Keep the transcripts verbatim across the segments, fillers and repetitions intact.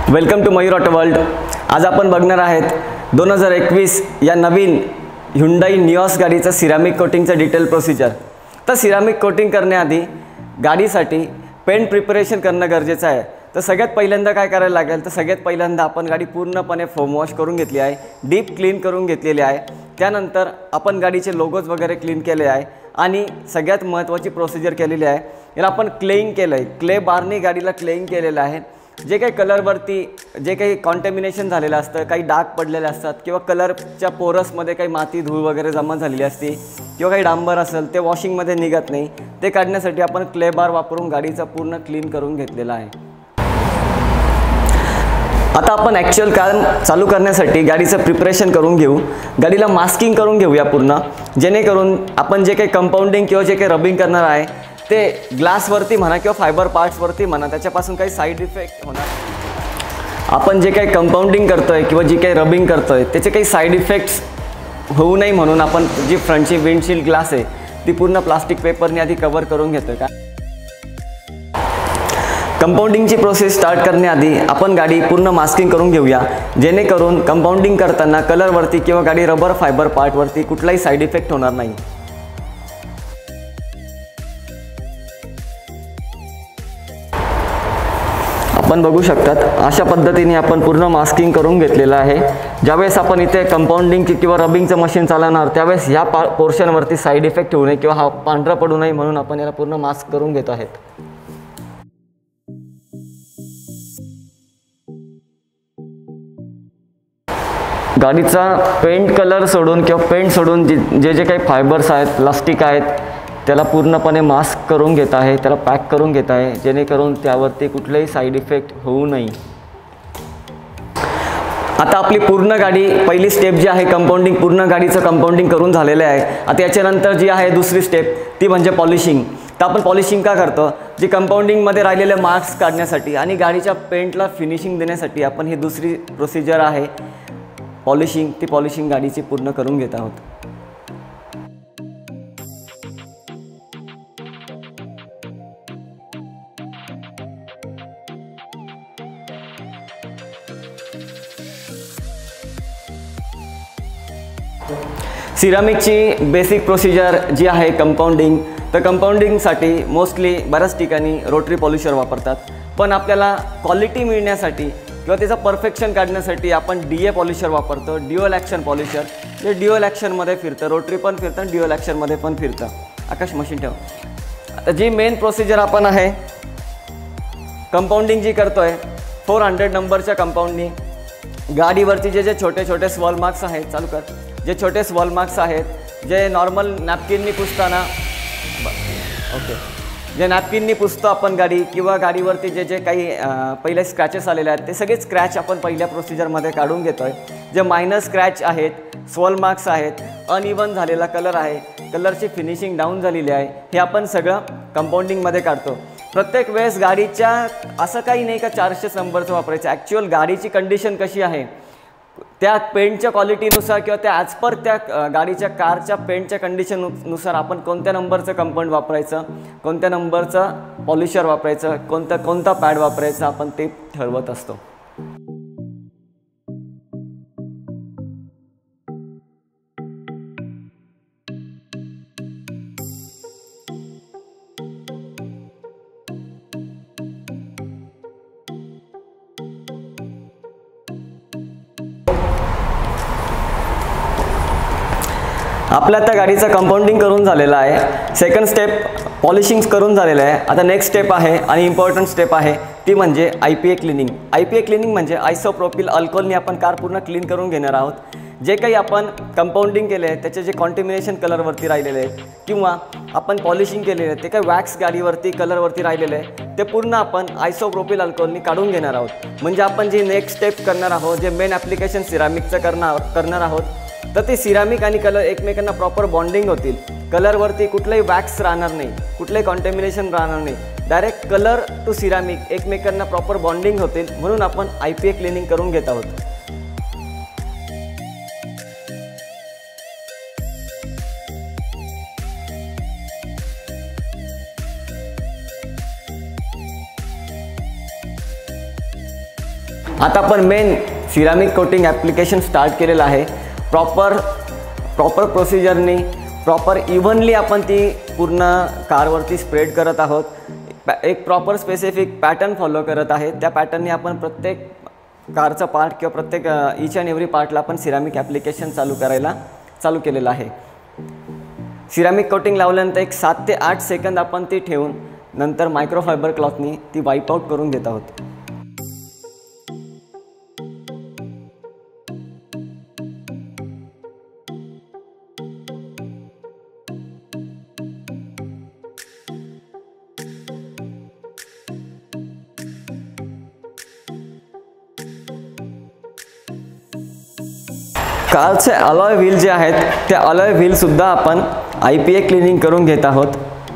Welcome to Mayur auto world. आज आपण बघणार आहेत दोन हजार एकवीस या नवीन ह्युंडाई निऑस गाडीचं सिरामिक कोटिंगचं डिटेल प्रोसिजर। तर सिरामिक कोटिंग करण्याआधी गाडीसाठी पेंट प्रिपरेशन करणं गरजेचं आहे। तर सगळ्यात पहिल्यांदा काय करायला लागेल, तर सगळ्यात पहिल्यांदा आपण गाडी पूर्णपणे फोम वॉश करून घेतली आहे, डीप क्लीन करून घेतलेली आहे। त्यानंतर आपण गाडीचे लोगोज वगैरे क्लीन केले आहे आणि सगळ्यात महत्त्वाची प्रोसिजर केलेली आहे, याला आपण क्लेइंग केलं आहे। क्ले बारने गाडीला क्लेइंग केलेलं आहे। जे काही कलरवरती जे काही कॉन्टॅमिनेशन झालेलं असतं, काही डाग पडलेले असतात किंवा कलरच्या पोरसमध्ये काही माती धूळ वगैरे जमा झालेली असते किंवा काही डांबर असेल ते वॉशिंगमध्ये निघत नाही, ते काढण्यासाठी आपण क्ले बार वापरून गाडीचा पूर्ण क्लीन करून घेतलेला आहे। आता आपण ॲक्च्युअल काम चालू करण्यासाठी गाडीचं प्रिपरेशन करून घेऊ, गाडीला मास्किंग करून घेऊया पूर्ण, जेणेकरून आपण जे काही कंपाऊंडिंग किंवा जे काही रबिंग करणार आहे ते ग्लासवरती म्हणा किंवा फायबर पार्ट्सवरती म्हणा त्याच्यापासून काही साईड इफेक्ट होणार। आपण जे काही कंपाऊंडिंग करतोय किंवा जी काही रबिंग करतोय त्याचे काही साईड इफेक्ट्स होऊ नये म्हणून आपण जी फ्रंटची विंडशील्ड ग्लास आहे ती पूर्ण प्लास्टिक पेपरने आधी कव्हर करून घेतोय। का कंपाऊंडिंगची प्रोसेस स्टार्ट करण्याआधी आपण गाडी पूर्ण मास्किंग करून घेऊया, जेणेकरून कंपाऊंडिंग करताना कलरवरती किंवा गाडी रबर फायबर पार्टवरती कुठलाही साईड इफेक्ट होणार नाही। आपण बघू शकतात अशा पद्धतीने आपण पूर्ण मास्किंग करून घेतलेलं आहे। ज्यावेळेस आपण इथे कंपाऊंडिंग किंवा रबिंगचं मशीन चालवणार त्यावेळेस ह्या पा पोर्शनवरती साईड इफेक्ट होऊ नये किंवा हा पांढरा पडू नये म्हणून आपण याला पूर्ण मास्क करून घेत आहेत। गाडीचा पेंट कलर सोडून किंवा पेंट सोडून जे जे जे काही फायबर्स आहेत, प्लास्टिक आहेत, त्याला पूर्णपणे मास्क करून घेत आहे, त्याला पॅक करून घेत आहे, जेणेकरून त्यावरती कुठलाही साईड इफेक्ट होऊ नये। आता आपली पूर्ण गाडी पहिली स्टेप जी आहे कंपाऊंडिंग, पूर्ण गाडीचं कंपाऊंडिंग करून झालेलं आहे। आता याच्यानंतर जी आहे दुसरी स्टेप ती म्हणजे पॉलिशिंग। तर आपण पॉलिशिंग का करतो, जी कंपाऊंडिंगमध्ये राहिलेले मार्क्स काढण्यासाठी आणि गाडीच्या पेंटला फिनिशिंग देण्यासाठी आपण ही दुसरी प्रोसिजर आहे पॉलिशिंग, ती पॉलिशिंग गाडीची पूर्ण करून घेत आहोत। सिरामिकची बेसिक प्रोसिजर जी आहे कंपाऊंडिंग, तर कंपाऊंडिंगसाठी मोस्टली बऱ्याच ठिकाणी रोटरी पॉलिशर वापरतात, पण आपल्याला क्वालिटी मिळण्यासाठी किंवा त्याचं परफेक्शन काढण्यासाठी आपण डी ए पॉलिशर वापरतो, ड्युअल ॲक्शन पॉलिशर। जे ड्युअल ॲक्शनमध्ये फिरतं, रोटरी पण फिरतं आणि ड्युअल ॲक्शनमध्ये पण फिरतं। आकाश मशीन ठेव। आता जी मेन प्रोसिजर आपण आहे कंपाऊंडिंग जी करतोय फोर हंड्रेड नंबरच्या कंपाऊंडिंग, गाडीवरती जे जे छोटे छोटे स्वॉल मार्क्स आहेत, चालू कर, जे छोटे स्वॉल मार्क्स आहेत जे नॉर्मल नॅपकिननी पुसताना, ओके, जे नॅपकिननी पुसतो आपण गाडी किंवा गाडीवरती जे जे काही पहिले स्क्रॅचेस आलेले आहेत ते सगळे स्क्रॅच आपण पहिल्या प्रोसिजरमध्ये काढून घेतो आहे। जे मायनर स्क्रॅच आहेत, स्वॉल मार्क्स आहेत, अनइवन झालेला कलर आहे, कलरची फिनिशिंग डाऊन झालेली आहे, हे आपण सगळं कंपाऊंडिंगमध्ये काढतो। प्रत्येक वेळेस गाडीच्या असं काही नाही का चारशे नंबरचं वापरायचं, ॲक्च्युअल गाडीची कंडिशन कशी आहे त्या पेंटच्या क्वालिटीनुसार किंवा त्या ॲज पर त्या गाडीच्या कारच्या पेंटच्या कंडिशननुसार आपण कोणत्या नंबरचं कंपाऊंड वापरायचं, कोणत्या नंबरचं पॉलिशर वापरायचं, कोणता कोणता पॅड वापरायचा आपण ते ठरवत असतो। आपल्या आता गाडीचं कंपाऊंडिंग करून झालेलं आहे, सेकंड स्टेप पॉलिशिंग करून झालेलं आहे। आता नेक्स्ट स्टेप आहे आणि इम्पॉर्टंट स्टेप आहे ती म्हणजे I P A cleaning. I P A cleaning म्हणजे आयसोप्रोपिल अल्कोहोलने आपण कार पूर्ण क्लीन करून घेणार आहोत। जे काही आपण कंपाऊंडिंग केले आहे त्याचे जे कॉन्टॅमिनेशन कलरवरती राहिलेले आहेत किंवा आपण पॉलिशिंग केलेले आहे ते काही वॅक्स गाडीवरती कलरवरती राहिलेले आहे ते पूर्ण आपण आयसोप्रोपिल अल्कोहोलने काढून घेणार आहोत। म्हणजे आपण जे नेक्स्ट स्टेप करणार आहोत, जे मेन ॲप्लिकेशन सिरामिकचं करणार करणार आहोत, तर ते सिरामिक आणि कलर एकमेकांना प्रॉपर बॉन्डिंग होतील। कलरवरती कुठलाही वॅक्स राहणार नाही, कुठलंही कॉन्टॅमिनेशन राहणार नाही, डायरेक्ट कलर टू सिरामिक एकमेकांना प्रॉपर बॉन्डिंग होतील, म्हणून आपण आय पी ए क्लिनिंग करून घेत आहोत। आता आपण main ceramic coating application start केलेलं आहे. प्रॉपर प्रॉपर प्रोसिजरनी प्रॉपर इव्हनली आपण ती पूर्ण कारवरती स्प्रेड करत आहोत. एक प्रॉपर स्पेसिफिक पॅटर्न फॉलो करत आहे. त्या पॅटर्नने आपण प्रत्येक कारचा पार्ट किंवा प्रत्येक इच अँड एव्हरी पार्टला आपण सिरामिक ॲप्लिकेशन चालू करायला चालू केलेलं आहे. सिरामिक कोटिंग लावल्यानंतर एक सात ते आठ सेकंद आपण ती ठेवून नंतर मायक्रोफायबर क्लॉथनी ती वाईप आउट करून घेत आहोत. कारचे अलॉय व्हील जे आहेत त्या अलॉय व्हीलसुद्धा आपण आय पी ए क्लिनिंग करून घेत आहोत.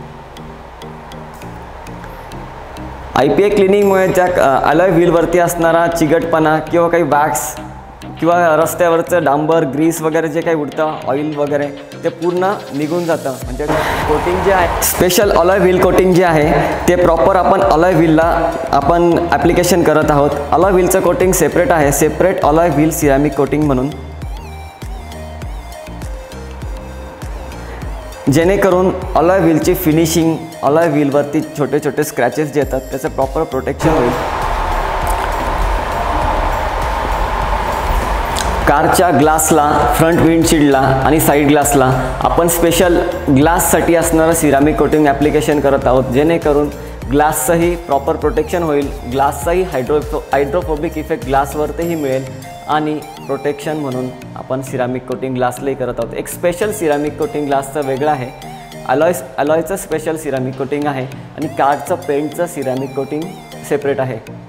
आय पी ए क्लिनिंगमुळे त्या अलॉय व्हीलवरती असणारा चिकटपणा किंवा काही वॅक्स किंवा रस्त्यावरचं डांबर ग्रीस वगैरे जे काही उडतं ऑइल वगैरे ते पूर्ण निघून जातं. म्हणजे कोटिंग जे आहे स्पेशल अलॉय व्हील कोटिंग जे आहे ते प्रॉपर आपण अलॉय व्हीलला आपण ॲप्लिकेशन करत आहोत. अलॉय व्हीलचं कोटिंग सेपरेट आहे, separate alloy wheel ceramic coating म्हणून, जेणेकरून अलॉय व्हीलची फिनिशिंग, अलॉय व्हीलवरती छोटे छोटे स्क्रॅचेस जे येतात त्याचं प्रॉपर प्रोटेक्शन होईल. कारच्या ग्लासला, फ्रंट विंडशील्डला आणि साईड ग्लासला आपण स्पेशल ग्लाससाठी असणारं सिरामिक कोटिंग ॲप्लिकेशन करत आहोत, जेणेकरून ग्लासचंही प्रॉपर प्रोटेक्शन होईल. ग्लासचाही हायड्रो हायड्रोफोबिक इफेक्ट ग्लासवरतीही मिळेल आणि प्रोटेक्शन म्हणून आपण सिरामिक कोटिंग ग्लासलाही करत आहोत. एक स्पेशल सिरामिक कोटिंग ग्लासचं वेगळं आहे, अलॉय अलॉयचं स्पेशल सिरामिक कोटिंग आहे आणि कारचं पेंटचं सिरामिक कोटिंग सेपरेट आहे.